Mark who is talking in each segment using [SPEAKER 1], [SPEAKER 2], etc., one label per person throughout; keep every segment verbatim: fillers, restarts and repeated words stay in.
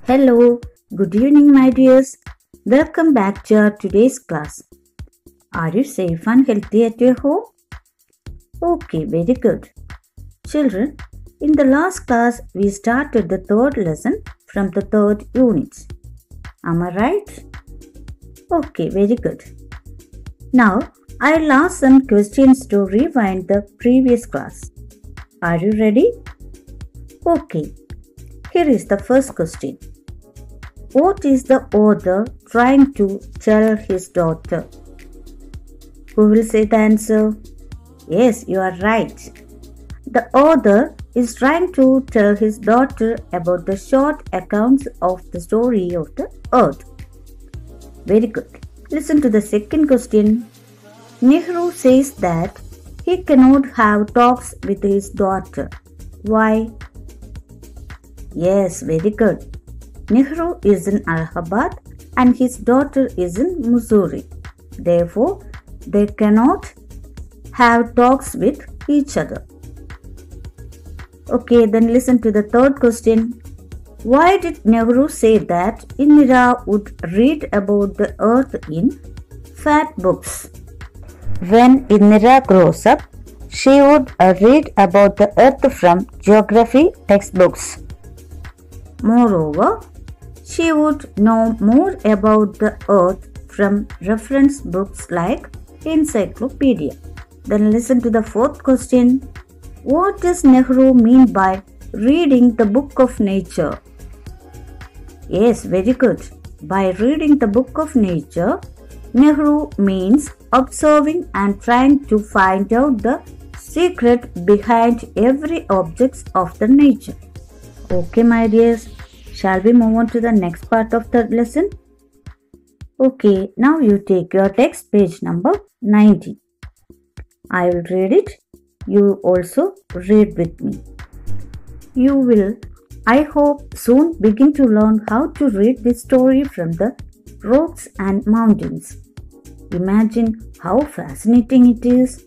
[SPEAKER 1] Hello, good evening, my dears. Welcome back to our today's class. Are you safe and healthy at your home? Okay, very good. Children, in the last class, we started the third lesson from the third unit. Am I right? Okay, very good. Now, I'll ask some questions to rewind the previous class. Are you ready? Okay, here is the first question. What is the author trying to tell his daughter? Who will say the answer? Yes, you are right. The author is trying to tell his daughter about the short accounts of the story of the earth. Very good. Listen to the second question. Nehru says that he cannot have talks with his daughter. Why? Yes, very good. Nehru is in Allahabad and his daughter is in Missouri. Therefore, they cannot have talks with each other. Okay, then listen to the third question. Why did Nehru say that Indira would read about the earth in fat books? When Indira grows up, she would read about the earth from geography textbooks. Moreover, she would know more about the earth from reference books like encyclopedia. Then listen to the fourth question. What does Nehru mean by reading the book of nature? Yes, very good. By reading the book of nature, Nehru means observing and trying to find out the secret behind every object of the nature. Okay, my dears. Shall we move on to the next part of the lesson? Okay, now you take your text, page number ninety. I will read it. You also read with me. You will, I hope, soon begin to learn how to read this story from the rocks and mountains. Imagine how fascinating it is.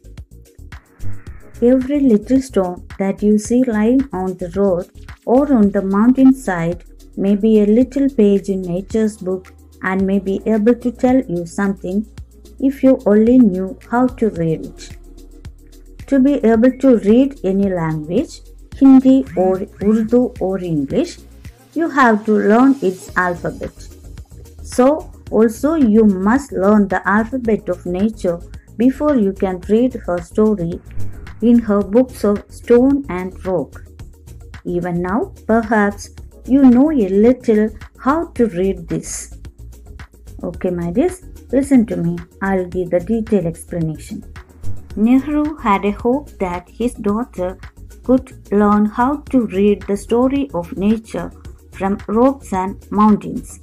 [SPEAKER 1] Every little stone that you see lying on the road or on the mountainside may be a little page in nature's book and may be able to tell you something if you only knew how to read it. To be able to read any language, Hindi or Urdu or English, you have to learn its alphabet. So, also you must learn the alphabet of nature before you can read her story in her books of stone and rock. Even now, perhaps, you know a little how to read this. Okay, my dears, listen to me. I'll give the detailed explanation. Nehru had a hope that his daughter could learn how to read the story of nature from rocks and mountains.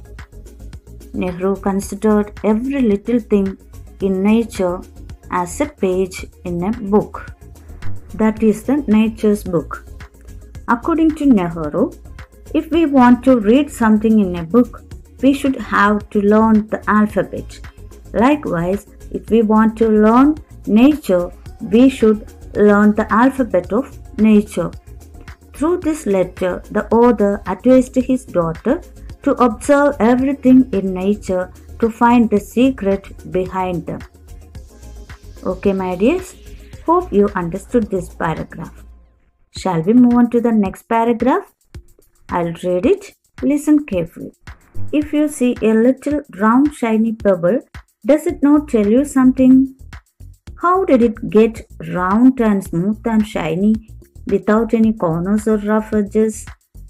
[SPEAKER 1] Nehru considered every little thing in nature as a page in a book. That is the nature's book. According to Nehru, if we want to read something in a book, we should have to learn the alphabet. Likewise, if we want to learn nature, we should learn the alphabet of nature. Through this letter, the author advised his daughter to observe everything in nature to find the secret behind them. Okay, my dears, hope you understood this paragraph. Shall we move on to the next paragraph? I'll read it. Listen carefully. If you see a little round shiny pebble, does it not tell you something? How did it get round and smooth and shiny without any corners or rough edges?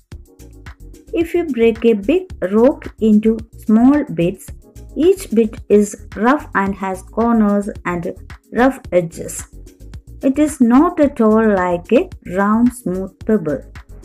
[SPEAKER 1] If you break a big rock into small bits, each bit is rough and has corners and rough edges. It is not at all like a round smooth pebble.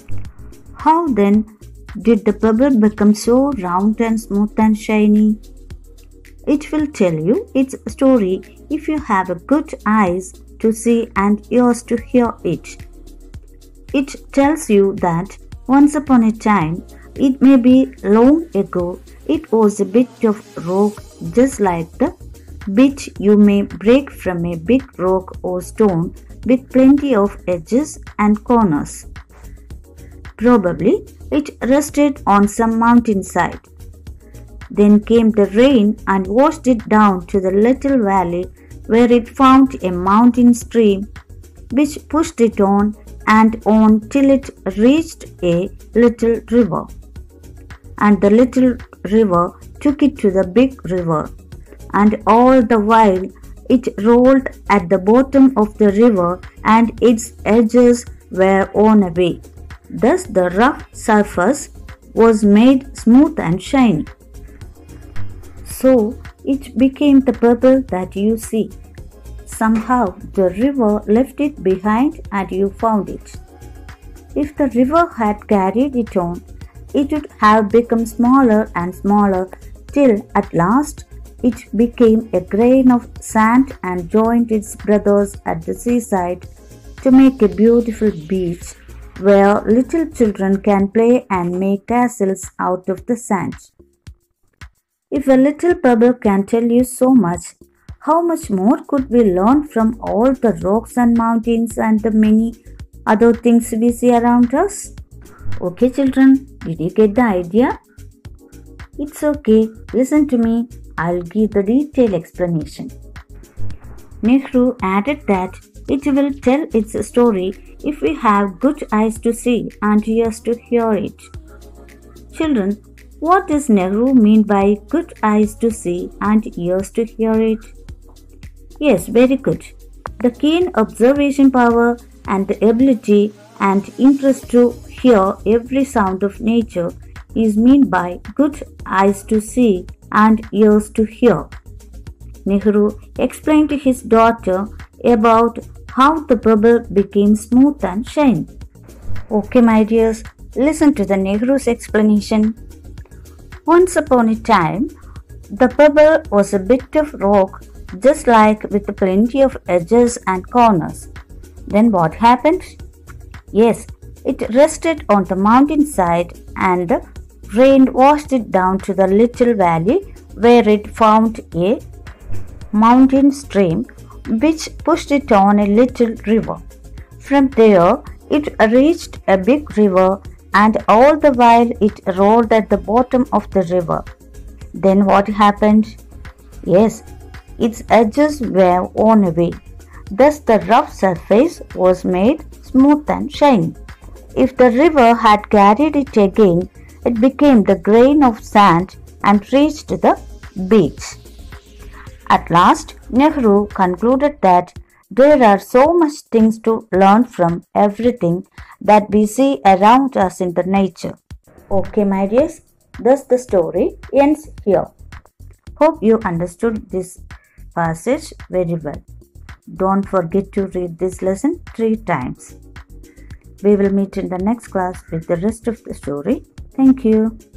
[SPEAKER 1] How then did the pebble become so round and smooth and shiny? It will tell you its story if you have good eyes to see and ears to hear it. It tells you that once upon a time, it may be long ago, it was a bit of rock just like the bit you may break from a big rock or stone with plenty of edges and corners. Probably it rested on some mountainside. Then came the rain and washed it down to the little valley where it found a mountain stream which pushed it on and on till it reached a little river. And the little river took it to the big river, and all the while it rolled at the bottom of the river and its edges were worn away. Thus the rough surface was made smooth and shiny. So it became the bubble that you see. Somehow the river left it behind and you found it. If the river had carried it on, it would have become smaller and smaller till at last it became a grain of sand and joined its brothers at the seaside to make a beautiful beach where little children can play and make castles out of the sand. If a little pebble can tell you so much, how much more could we learn from all the rocks and mountains and the many other things we see around us? Okay, children, did you get the idea? It's okay, listen to me, I'll give the detailed explanation. Nehru added that it will tell its story if we have good eyes to see and ears to hear it. Children, what does Nehru mean by good eyes to see and ears to hear it? Yes, very good. The keen observation power and the ability and interest to hear every sound of nature is meant by good eyes to see and ears to hear. Nehru explained to his daughter about how the bubble became smooth and shiny. Okay, my dears, listen to the Nehru's explanation. Once upon a time, the bubble was a bit of rock, just like with plenty of edges and corners. Then what happened? Yes, it rested on the mountainside and the rain washed it down to the little valley where it found a mountain stream which pushed it on a little river. From there, it reached a big river, and all the while it rolled at the bottom of the river. Then what happened? Yes, its edges were worn away. Thus the rough surface was made smooth and shiny. If the river had carried it again, it became the grain of sand and reached the beach. At last, Nehru concluded that there are so much things to learn from everything that we see around us in the nature. Okay, my dears, thus the story ends here. Hope you understood this passage very well. Don't forget to read this lesson three times. We will meet in the next class with the rest of the story. Thank you.